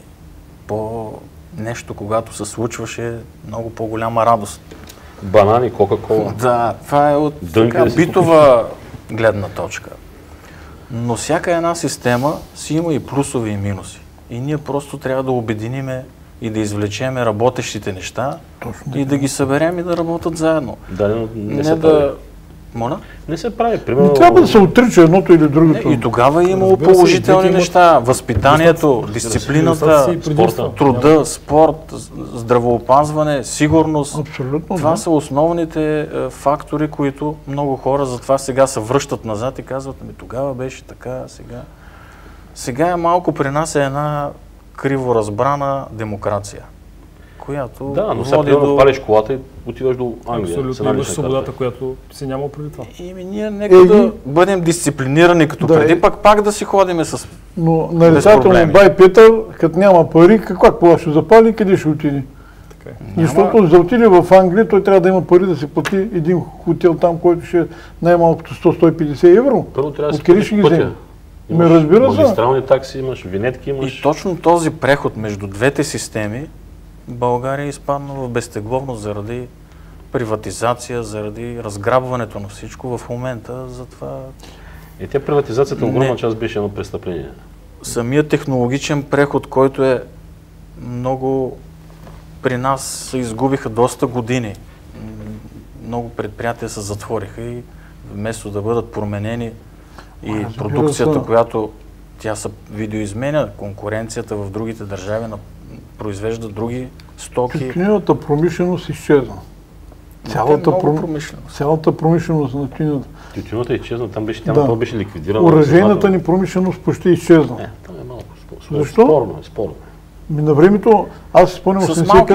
нещо, когато се случваше, много по-голяма радост. Банани, кока-кола. Да, това е от така, битова гледна точка. Но всяка една система си има и плюсови и минуси. И ние просто трябва да обединиме и да извлечеме работещите неща и да ги съберем и да работят заедно. Да, но не се прави. Моля? Не се прави. Примерно... Не трябва да се отрича едното или другото. И тогава е имало положителни неща. Възпитанието, дисциплината, труда, спорт, здравеопазване, сигурност. Абсолютно, това са основните фактори, които много хора затова сега се връщат назад и казват, тогава беше така, сега. Сега е малко при нас една криво разбрана демокрация, която да, но сега примерно палиш колата и отиваш до Англия. Абсолютно, имаш свободата, която си нямал преди това. Ние нека да бъдем дисциплинирани като преди, пак да си ходиме с но нарицателно бай Петър, като няма пари, каква кола ще запали и къде ще отиде? Защото за отиде в Англия, той трябва да има пари да си плати един хотел там, който ще е най-малкото 100-150 евро. Първо трябва да си платиш пътя. Разбира се. Магистрални такси имаш, винетки имаш. И точно този преход между двете системи България е изпадна в безтегловност заради приватизация, заради разграбването на всичко в момента. Затова... Тя приватизацията огромна част беше едно престъпление. Самият технологичен преход, който е много... При нас се изгубиха доста години. Много предприятия се затвориха и вместо да бъдат променени и продукцията, която тя се видоизменя, конкуренцията в другите държави произвежда други стоки. Тютюневата промишленост изчезна. Цялата промишленост на тютюневата. Тютюневата изчезна, там беше, тя беше ликвидирана. Оръжейната ни промишленост почти изчезна. Там е малко защо? Спорно. На времето, аз си спомням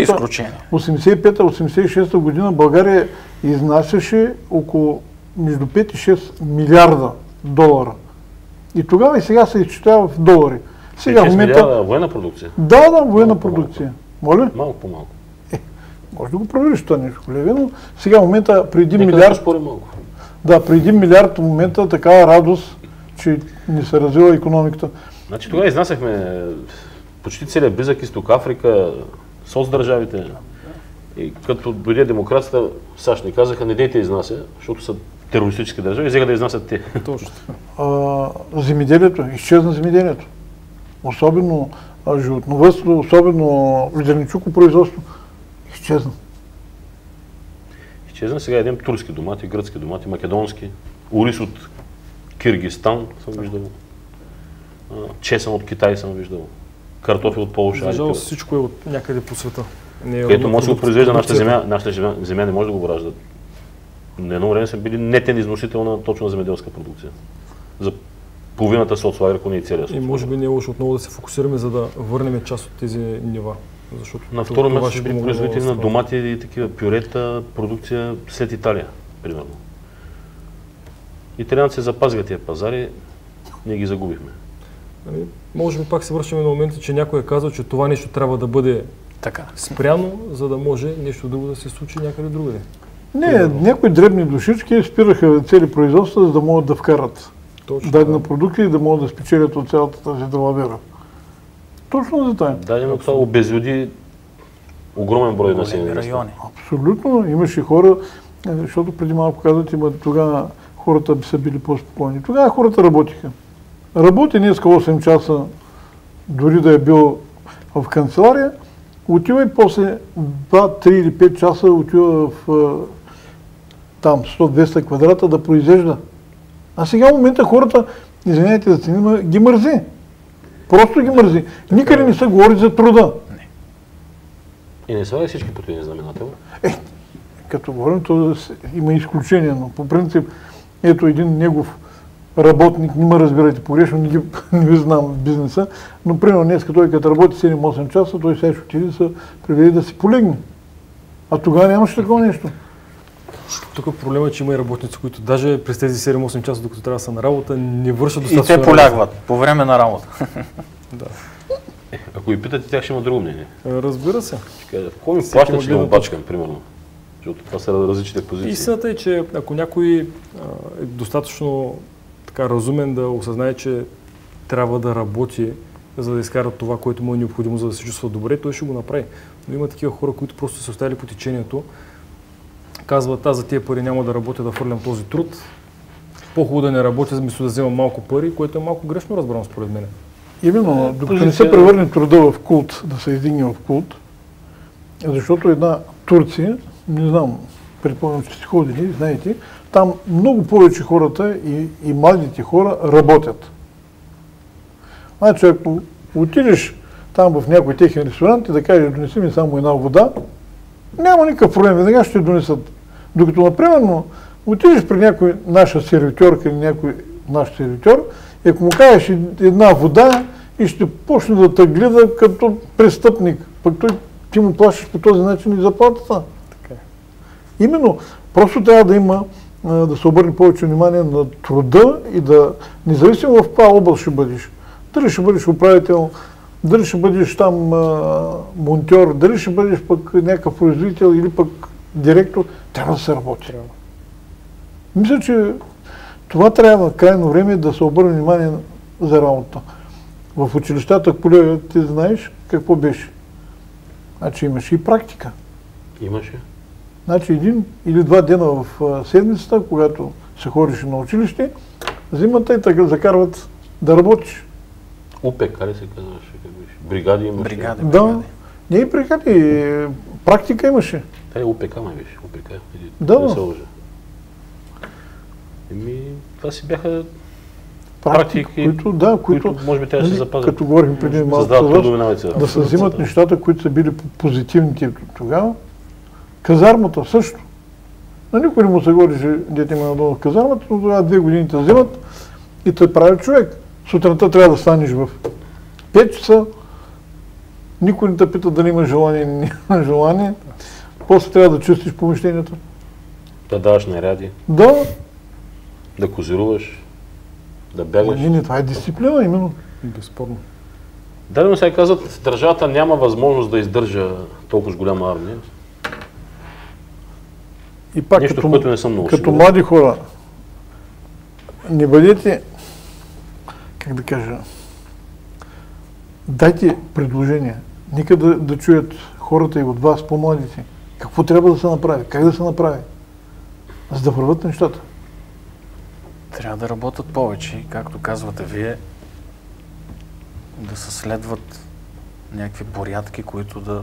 85-86 година България изнасяше около между 5 и 6 милиарда долара. И тогава и сега се изчитава в долари. Сега в момента... милиарда военна продукция? Да, военна продукция. Моля? Малко по малко. Може да го провериш това нещо, колеги, но сега в момента при 1 милиард... малко. Да, при 1 милиард в момента такава радост, че не се развива икономиката. Значи тогава изнасяхме почти целият Близък изток, Африка, соцдържавите. И като дойде демокрацията, САЩ ни казаха, не дейте изнася, защото са терористически държави, взеха да изнасят те. Точно. Земеделието, изчезна земеделието. Особено животновъдство, особено зеленчукопроизводство, изчезна. Изчезна сега един турски домати, гръцки домати, македонски, ориз от Киргизстан съм виждал, чесън от Китай съм виждал, картофи от Полша. За жалост всичко е от някъде по света. Където може да го произвежда нашата земя, земя не може да го вражда. На едно време са били нетен износител на точно земеделска продукция. За половината соцлагер, ако не и целия соцлагер. И може би не е лошо отново да се фокусираме, за да върнем част от тези нива. Защото на второ място ще били производители на домати и такива пюрета, продукция след Италия, примерно. Италианци запазиха тия пазари, ние ги загубихме. Може би пак се връщаме на момента, че някой е казал, че това нещо трябва да бъде спряно, за да може нещо друго да се случи някъде другаде. Не, някои дребни душички спираха цели производства, за да могат да вкарат дадена продукция и да могат да спечелят от цялата тази далавера. Точно за това. Да, но това обезлюди огромен брой населени райони. Абсолютно. Имаше хора, защото преди малко казват, тогава хората са били по-спокойни. Тогава хората работиха. Работи днеска 8 часа, дори да е бил в канцелария, отива и после 2, 3 или 5 часа отива в там 100-200 квадрата да произвежда. А сега в момента хората, извиняйте за цени, ги мързи. Просто ги мързи. Никъде не се говори за труда. И не са ли всички под един знаменател? Като говорим, то има изключения, но по принцип ето един негов работник, не ме разбирайте погрешно, не ви знам бизнеса, но примерно днес той като работи 7-8 часа, той сега ще отиде да се приведе да си полегне. А тогава нямаше такова нещо. Тук проблема е, че има и работници, които даже през тези 7-8 часа, докато трябва да са на работа, не вършат достатъчно. И те полягват по време на работа. Да. Ако ви питате, тях ще има друго мнение. Разбира се. Ще кажа, кой ми плаща, че го бачкам, примерно? Защото това са различните позиции. Истината е, че ако някой е достатъчно така разумен да осъзнае, че трябва да работи, за да изкара това, което му е необходимо, за да се чувства добре, той ще го направи. Но има такива хора, които просто се оставили по течението, казват, аз за тия пари няма да работя, да фърлям този труд. По-хубаво да не работя, вместо да вземам малко пари, което е малко грешно разбрано според мен. Именно, докато не се превърне труда в култ, да се издигне в култ, защото една Турция, не знам, предполагам, че сте ходили, знаете, там много повече хората и младите хора работят. Значи, ако отидеш там в някой техен ресторант и да кажеш, донеси ми само една вода, няма никакъв проблем, веднага ще донесат. Докато, например, отидеш при някой наша сервитьорка или някой наш сервитьор, и ако му кажеш една вода и ще почне да те гледа като престъпник, пък ти му плащаш по този начин и заплатата. Така е. Именно, просто трябва да има, да се обърне повече внимание на труда и да, независимо в каква област ще бъдеш, дали ще бъдеш управител, дали ще бъдеш там монтьор, дали ще бъдеш пък някакъв производител или пък директор, трябва да се работи. Мисля, че това трябва крайно време да се обърне внимание за работа. В училищата, колега, ти знаеш какво беше? Значи имаше и практика. Имаше. Значи 1 или 2 дена в седмицата, когато се ходеше на училище, зимата и така закарват да работиш. УПК ли се казваше? Бригади имаше? Бригади. Да, не и бригади, практика имаше. Та е УПК май беше. УПК. Да. Не се лъжа. Това си бяха практики, които може би трябва да се запазят. Като говорим преди малко да се взимат нещата, които са били позитивните тогава. Казармата също. На никой не му се говори, че дете има надолу в казармата, но тогава 2 години те взимат и те прави човек. Сутринта трябва да станеш в 5 часа, никой не те пита дали има желание или няма желание. После трябва да чистиш помещението. Да даваш наряди. Да. Да козируваш. Да бягаш. Не, това е дисциплина, именно. Безспорно. Дали сега казват, държавата няма възможност да издържа толкова голяма армия. И пак, нещо, в което не съм много като млади хора, не бъдете, как да кажа, дайте предложения. Нека да чуят хората и от вас, по-младите. Какво трябва да се направи? Как да се направи? За да върват нещата. Трябва да работят повече, както казвате вие, да се следват някакви порядки, които да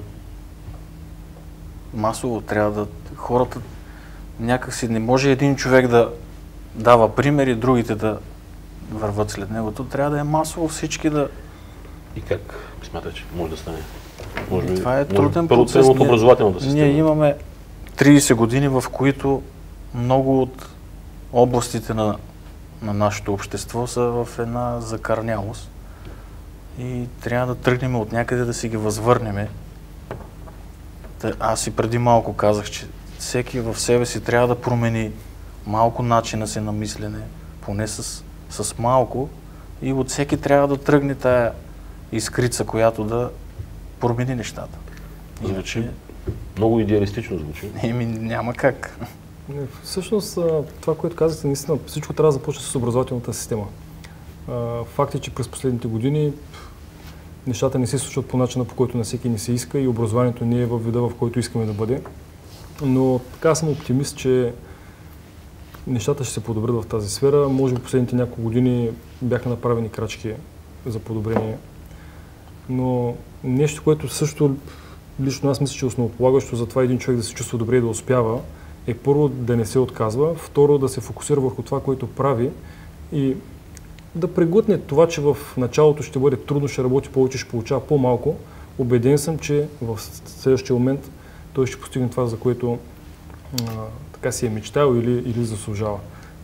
масово трябва да... Хората някакси не може един човек да дава примери, другите да върват след него. То трябва да е масово всички да... И как смятате, че може да стане? Може това е труден процес. От образователната система. Ние имаме 30 години, в които много от областите на нашето общество са в една закърнялост и трябва да тръгнем от някъде да си ги възвърнем. Аз и преди малко казах, че всеки в себе си трябва да промени малко начина си на мислене, поне с малко, и от всеки трябва да тръгне тая искрица, която да промени нещата. Иначе... Много идеалистично звучи. Няма как. Всъщност, това, което казахте, наистина, всичко трябва да започне с образователната система. Факт е, че през последните години нещата не се случват по начина, по който на всеки не се иска и образованието не е във вида, в който искаме да бъде. Но така съм оптимист, че нещата ще се подобрят в тази сфера. Може би последните няколко години бяха направени крачки за подобрение. Но нещо, което също лично аз мисля, че е основополагащо за това един човек да се чувства добре и да успява, е първо да не се отказва, второ да се фокусира върху това, което прави и да преглътне това, че в началото ще бъде трудно, ще работи повече, ще получава по-малко. Убеден съм, че в следващия момент той ще постигне това, за което така си е мечтал или заслужава.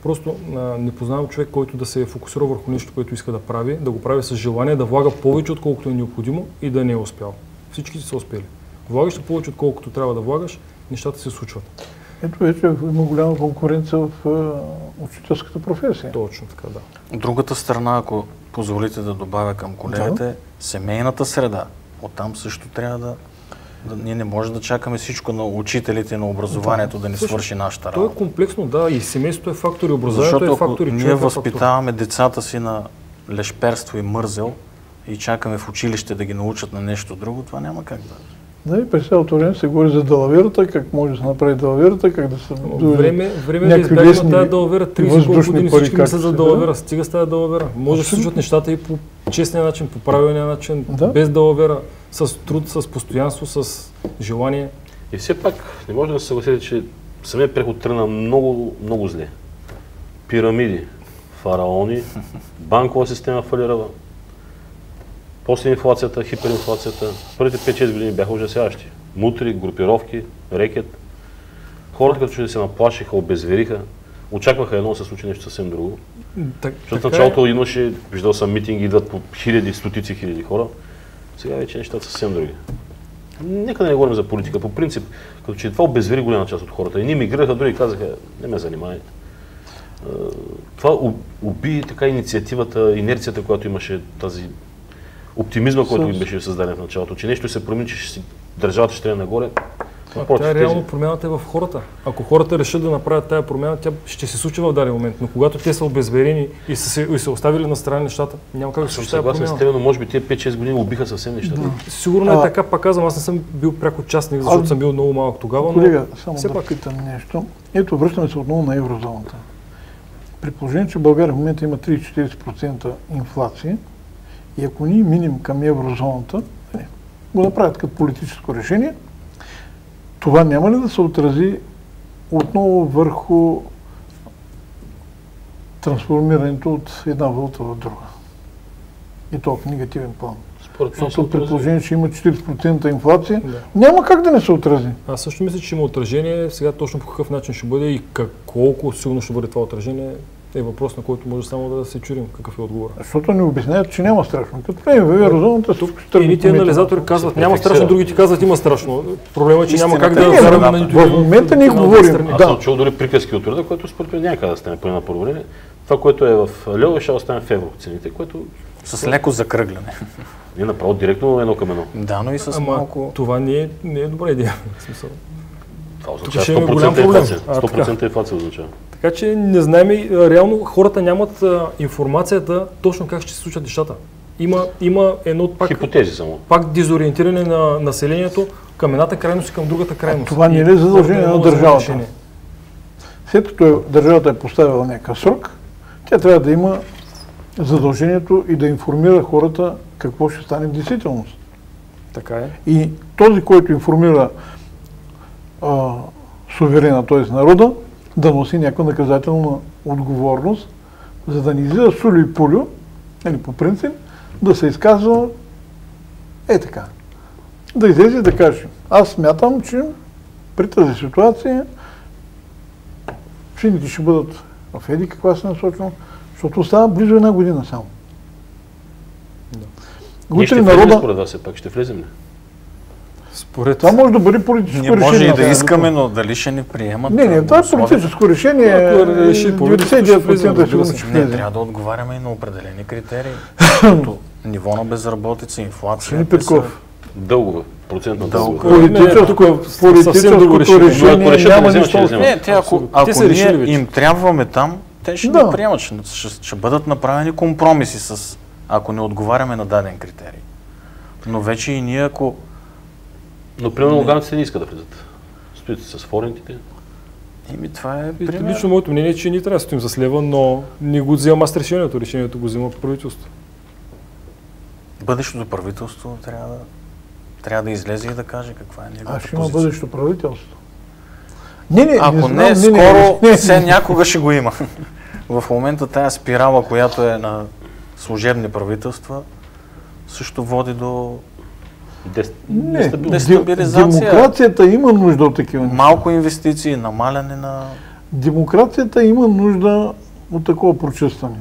Просто не познавам човек, който да се е фокусирал върху нещо, което иска да го прави с желание, да влага повече, отколкото е необходимо и да не е успял. Всички са успели. Влагаш повече, отколкото трябва да влагаш, нещата се случват. Ето вече има голяма конкуренция в учителската професия. Точно така, да. Другата страна, ако позволите да добавя към колегите, семейната среда. Оттам също трябва ние не можем да чакаме всичко на учителите, на образованието да ни свърши нашата работа. То е комплексно, да, и семейството е фактор, и образованието е фактор, и човек ние възпитаваме децата си на лешперство и мързел и чакаме в училище да ги научат на нещо друго, това няма как да. Да, и през цялото време се говори за далаверата, как може да се направи далаверата, как да се... Време да избягаме тази далавера, 30 колко години всички мислят за далавера, стига с тази далавера. Може да се случват нещата и по честния начин, по правилния начин, без далавера, с труд, с постоянство, с желание. И все пак не може да се съгласите, че самият преход тръгна много, много зле. Пирамиди, фараони, банкова система фалирала. После инфлацията, хиперинфлацията, първите 5-6 години бяха ужасяващи. Мутри, групировки, рекет. Хората като че се наплашиха, обезвериха, очакваха едно да се случи нещо съвсем друго. Защото в началото имаше, виждал съм митинги, идват по хиляди, стотици хиляди хора. Сега вече нещата са съвсем други. Нека да не говорим за политика. По принцип, като че това обезвери голяма част от хората. Едни мигрираха, други казаха, не ме занимай. Това уби така инициативата, инерцията, която имаше, тази оптимизма, който им беше създаден в началото, че нещо се промени, че държавата ще е нагоре. Реално промяната е в хората. Ако хората решат да направят тая промяна, тя ще се случи в даден момент. Но когато те са обезверени и са оставили на страна нещата, няма как да се случи тая промяна. Съгласен с теб, но може би тези 5-6 години убиха съвсем нещата. Сигурно е така, пак казвам, аз не съм бил пряк участник, защото съм бил много малък тогава, но колега, само да питам нещо. Ето, връщаме се отново на еврозоната. При положение, че България в момента има 30-40% инфлация, и ако ние минем към еврозоната, го направят като политическо решение, това няма ли да се отрази отново върху трансформирането от една валута в друга? И то в негативен план. Защото при положение, че има 40% инфлация, няма как да не се отрази. Аз също мисля, че има отражение. Сега точно по какъв начин ще бъде и колко силно ще бъде това отражение, е въпрос, на който може само да се чудим какъв е отговор. Защото ни обясняват, че няма страшно. Като не в еврозоната, тук ще тръгне. Едните анализатори казват, няма страшно, другите казват, има страшно. Проблемът е, че няма как да вкараме на нито. В момента ние говорим. Аз съм чул дори приказки от рода, което според мен няма как да стане по една проблема. Това, което е в лево, ще остане в евро цените, което... С леко закръгляне. Не направо директно едно към едно. Да, но и с малко... Това не е добра идея. Това означава 100% инфлация. 100% инфлация означава. Така че не знаем и реално хората нямат информацията точно как ще се случат нещата. Има едно хипотези само. Пак дезориентиране на населението към едната крайност и към другата крайност. Това не е задължение на държавата. След като държавата е поставила някакъв срок, тя трябва да има задължението и да информира хората какво ще стане в действителност. Така е. И този, който информира суверена, т.е. народа, да носи някаква наказателна отговорност, за да не излиза сулю и пулю, или по принцип, да се изказва така. Да излезе и да каже, аз смятам, че при тази ситуация цените ще бъдат в еди каква се насочено, защото остава близо една година само. Ние ще влезем според вас, пак ще влезем ли? Според... Това може да бъде политическо решение. Ние може и да искаме, но дали ще ни приемат? Не, това е политическо решение. 99% сигурно ще влезе. Не, трябва да отговаряме и на определени критерии. Ниво на безработица, инфлация. Дългове, процент на дългове. Политическото решение няма нищо. Ако ние им трябваме там, те ще ни приемат. Ще бъдат направени компромиси, ако не отговаряме на даден критерий. Но вече и ние, ако... Но примерно луганците не искат да влизат. Стоите с форентите. Това е пример. Лично моето мнение е, че ние трябва да стоим за лева, но не го взимам аз решението. Решението го взима правителство. Бъдещото правителство трябва да излезе и да каже каква е неговата позиция. Има бъдещо правителство. Ако не, скоро все някога ще го има. В момента тая спирала, която е на служебни правителства, също води до дестабилизация. Демокрацията има нужда от такива. Малко инвестиции, намаляне на демокрацията има нужда от такова прочистване.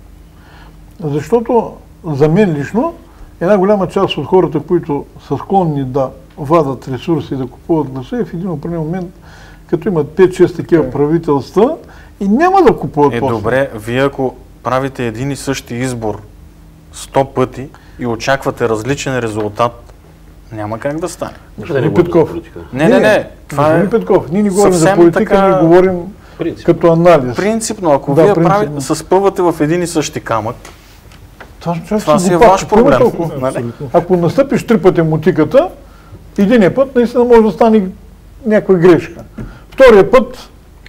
Защото за мен лично една голяма част от хората, които са склонни да вадат ресурси и да купуват гласове, в един определен момент, като имат 5-6 такива правителства, и няма да купуват после. Добре, вие ако правите един и същи избор 100 пъти и очаквате различен резултат, няма как да стане. Господин Петков. Не. Това е Петков, ние не говорим за съвсем политика, така... ние говорим като анализ. Принципно, ако вие спъвате в един и същи камък, това си е ваш проблем. Ако настъпиш 3 пъти мотиката, единия път наистина може да стане някаква грешка. Втория път,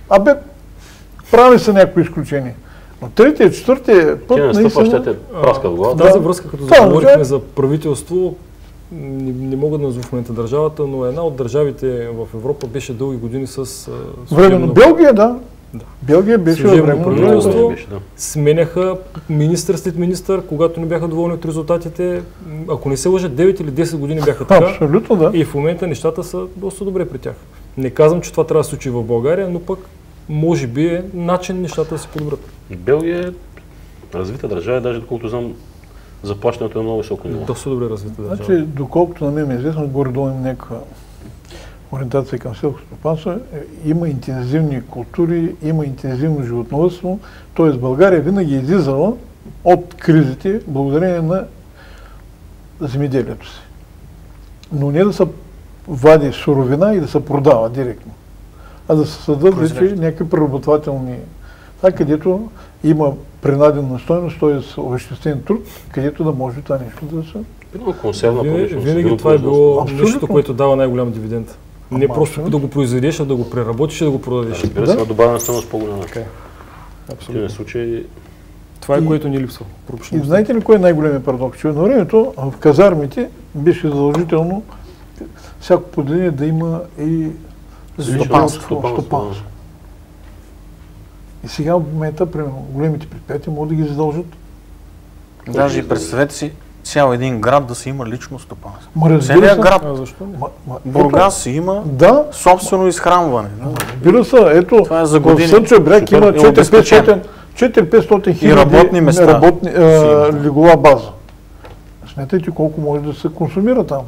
прави се някакво изключение. Но третия, четвъртия път наистина... праска в главата. В тази връзка, като заговорихме за правителство, не мога да назову в момента държавата, но една от държавите в Европа беше дълги години с... Временно Белгия, да. Белгия беше временно правителство. Сменяха министър след министър, когато не бяха доволни от резултатите. Ако не се лъжа, 9 или 10 години бяха така. Абсолютно, да. И в момента нещата са доста добре при тях. Не казвам, че това трябва да се случи в България, но пък може би е начин нещата да се подобрят. Белгия е развита държава, даже доколкото знам, заплащането е много високо ниво. Доста добре развита държава. Значи, доколкото на мен е известно, горе-долу има някаква ориентация към селското стопанство, има интензивни култури, има интензивно животновъдство, т.е. България винаги е излизала от кризите благодарение на земеделието си. Но не да се вади суровина и да се продава директно, а да се създадат вече някакви преработвателни, където има принадена стойност, т.е. овеществен труд, където да може това нещо да се... Винаги това е било нещо, което дава най-голям дивиденд. Не просто да го произведеш, а да го преработиш и да го продадеш. Разбира се, добавена стойност по-голяма. Абсолютно. Случай... Това е което ни липсва. И знаете ли кой е най-големият парадокс? Че на времето в казармите беше задължително всяко поделение да има и стопанство. И сега в момента, примерно, големите предприятия могат да ги задължат. Даже и представете си, цял един град да си има лично стопанство. Целият град. Бургас си има собствено изхранване. Разбира се, ето, в Слънчев бряг има 400 хиляди работни легова база. Смятайте колко може да се консумира там.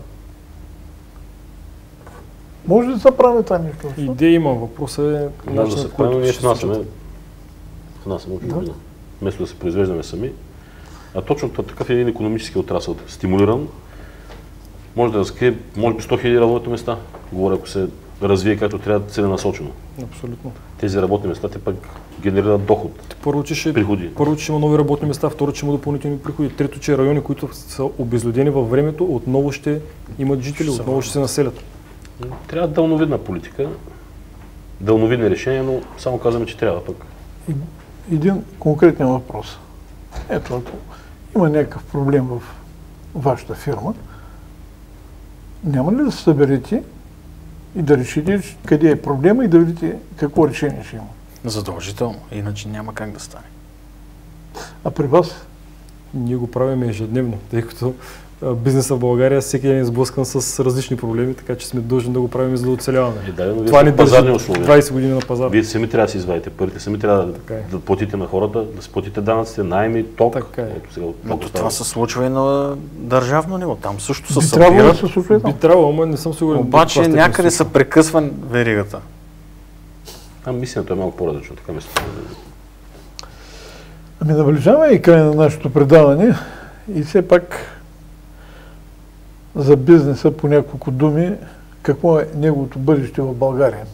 Може да се прави това нещо. Идея има, въпросът е начинът, по който ще се внасяме от чужбина. Вместо да се произвеждаме сами. А точно такъв е един икономически отрасъл, стимулиран, може да разкрие, може би 100 000 работни места, говоря, ако се развие както трябва целенасочено. Абсолютно. Тези работни места те пък генерират доход, приходи. Първо, че има нови работни места, второ, че има допълнителни приходи, трето, че райони, които са обезлюдени във времето, отново ще имат жители, отново ще се населят. Трябва дълновидна политика, дълновидни решения, но само казваме, че трябва пък. Един конкретен въпрос. Ето, ако има някакъв проблем в вашата фирма, няма ли да се съберете и да решите къде е проблема и да видите какво решение ще има? Задължително, иначе няма как да стане. А при вас? Ние го правим ежедневно, тъй като бизнесът в България всеки ден е сблъскан с различни проблеми, така че сме длъжни да го правим, за да оцеляваме. Това не държи 20 години на пазар. Вие сами трябва да си извадите парите, сами трябва да платите на хората, да си платите данъците, наеми, ток. Но това се случва и на държавно ниво. Там също се събира. Би трябвало, ама не съм сигурен. Обаче някъде се прекъсва веригата. Мисленето е малко по-различно, така мисля. Наближава и край на нашето предаване и все пак за бизнеса по няколко думи, какво е неговото бъдеще в България?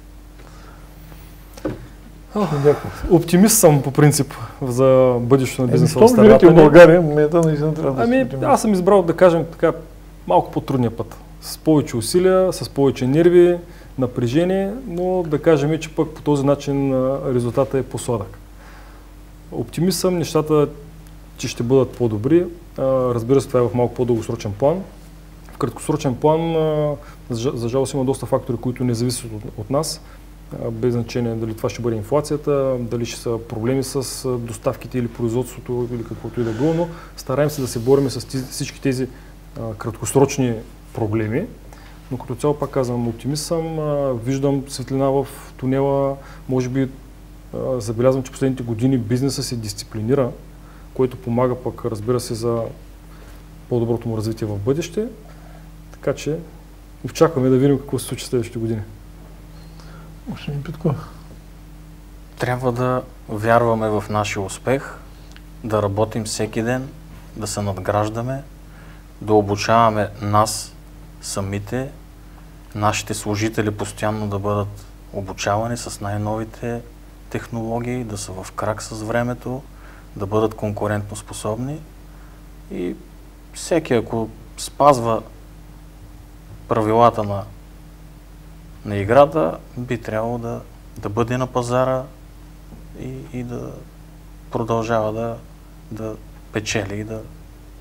Оптимист съм по принцип за бъдещето на бизнеса в страната. Щом живете в България, в момента наистина трябва да се аз съм избрал, да кажем така, малко по-трудния път. С повече усилия, с повече нерви, напрежение, но да кажем, че пък по този начин резултатът е по-сладък. Оптимист съм, нещата, че ще бъдат по-добри. Разбира се, това е в малко по-дългосрочен план. В краткосрочен план, за жалост, има доста фактори, които не зависят от нас. Без значение дали това ще бъде инфлацията, дали ще са проблеми с доставките или производството или каквото и да било, но стараем се да се борим с всички тези краткосрочни проблеми. Но като цяло, пак казвам, оптимист съм, виждам светлина в тунела, може би забелязвам, че последните години бизнеса се дисциплинира, което помага пък, разбира се, за по-доброто му развитие в бъдеще. Така че очакваме да видим какво се случи следващите години. Господин Петков. Трябва да вярваме в нашия успех, да работим всеки ден, да се надграждаме, да обучаваме нас самите, нашите служители постоянно да бъдат обучавани с най-новите технологии, да са в крак с времето, да бъдат конкурентно способни и всеки, ако спазва правилата на играта, би трябвало да бъде на пазара и да продължава да печели и да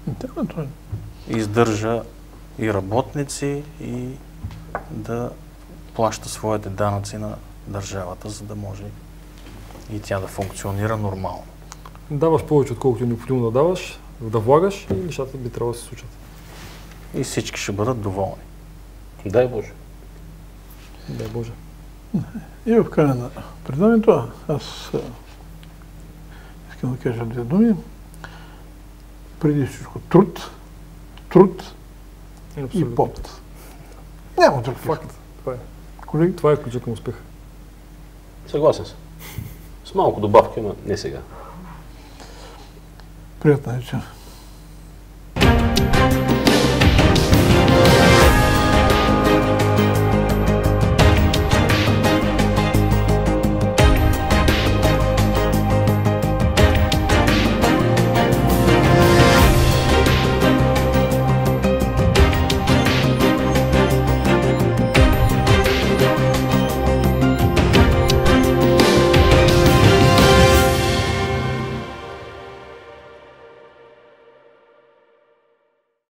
издържа и работници и да плаща своите данъци на държавата, за да може и тя да функционира нормално. Даваш повече, отколкото е необходимо да даваш, да влагаш и нещата би трябвало да се случат. И всички ще бъдат доволни. Дай Боже. Дай Боже. И в края на предаването аз искам да кажа две думи. Преди всичко труд и пот. Няма друг факт. Това е. Колеги? Това е ключът към успеха. Съгласен съм. С малко добавки, но не сега. Приятна вечер.